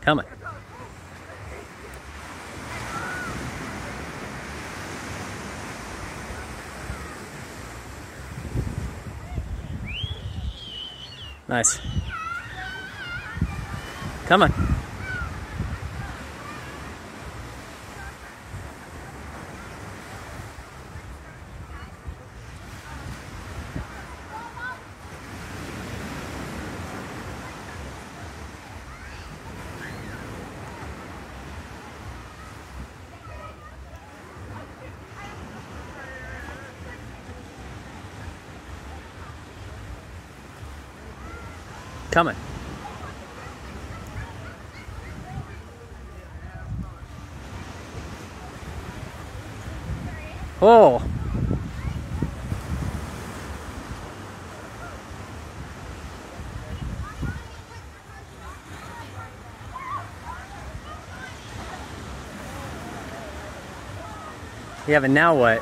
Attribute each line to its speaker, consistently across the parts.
Speaker 1: Coming. Nice. Coming. Coming. Oh. Yeah, but now what?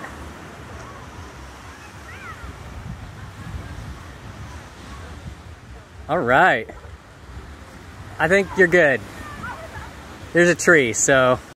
Speaker 1: All right. I think you're good. There's a tree, so